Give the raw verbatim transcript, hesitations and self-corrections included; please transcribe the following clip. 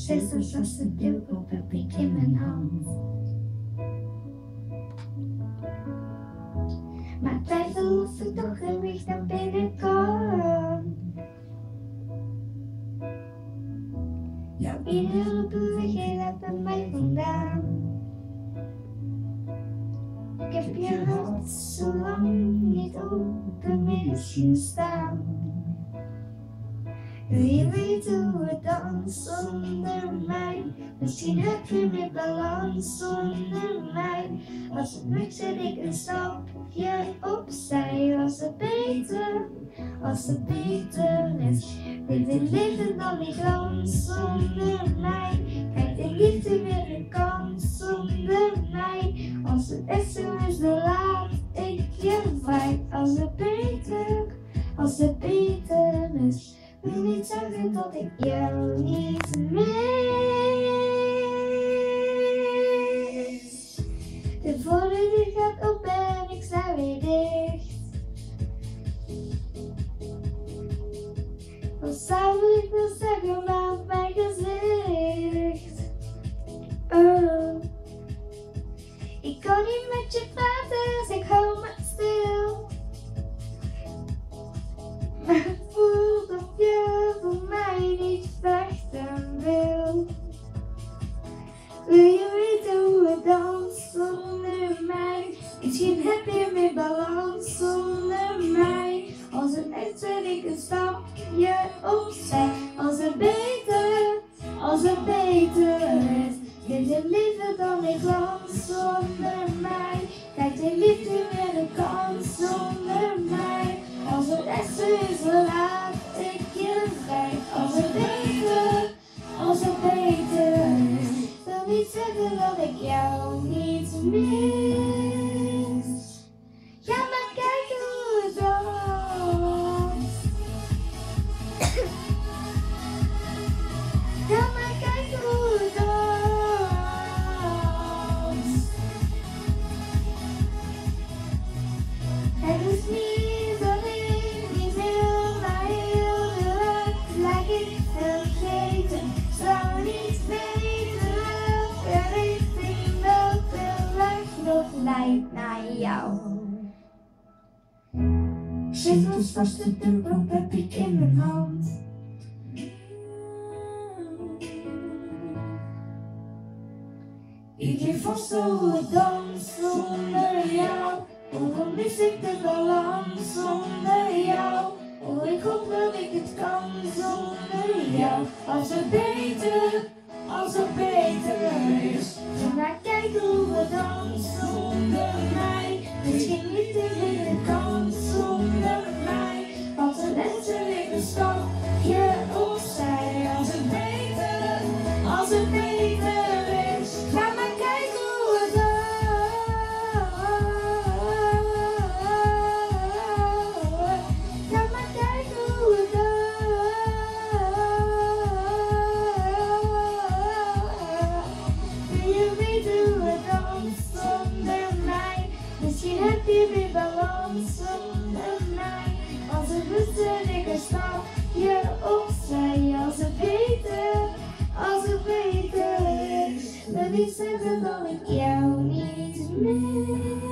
Zes als de dubbel heb ik in mijn hand. Maar twijfel of ik toch een weg naar binnen kom. Jouw iedere beweging laat bij mij vandaan. Ik heb je hart zo lang niet open misschien staan. Wil je weten hoe het danst zonder mij? Misschien heb je meer balans zonder mij. Als het lukt zet ik een stapje opzij. Als het beter, als het beter is. Dit is leven dan niet glans zonder mij. Kijk de liefde weer een kans zonder mij. Als het beste is dan laat ik je vrij. Als het beter, als het beter is. Wil niet zeggen dat ik jou niet mis. De voordeur gaat op en ik sta weer dicht. Wat zou ik wil zeggen maar op mijn gezicht? Oh, ik kan niet met je praten, dus ik hou me stil. Maar het voelt of je voor mij niet vechten wil. Wil je weten hoe het danst zonder mij? Misschien heb je meer balans zonder mij. Als het echt zet ik een stapje opzij. Als het beter, als het beter is. Dit is liever dan ik glans zonder mij. Kijk de liefde weer een kans zonder mij. Als het echt zo is, laat ik je vrij. Als het beter, als het beter is. Wil niet zeggen dat ik jou niet mis. Ga maar kijken hoe het danst. Ga maar kijken hoe het danst. Het is niet dat ik niet wil, maar heel de weg lijkt ik vergeten. Zou niet weten welke richting, welke weg nog leidt naar jou. Zetels vast de dubbelop heb ik in mijn hand. Ik geef vast hoe het danst zonder jou. Ook al mis ik de balans zonder jou. Oh, ik hoop dat ik het kan zonder jou. Als het beter, als het beter is. Ga maar kijken hoe het danst zonder mij. Misschien niet in een kans zonder mij. Als het letterlijk een stapje opzij. Als het beter, als het beter is. Ga maar kijken hoe het danst. Ga maar kijken hoe het danst. Wil je weten hoe het danst zonder mij? Misschien heb je weer balans zonder mij. Als het lukt zet ik een stapje opzij. Als het beter, als het beter is. Wil niet zeggen dat ik jou niet mis.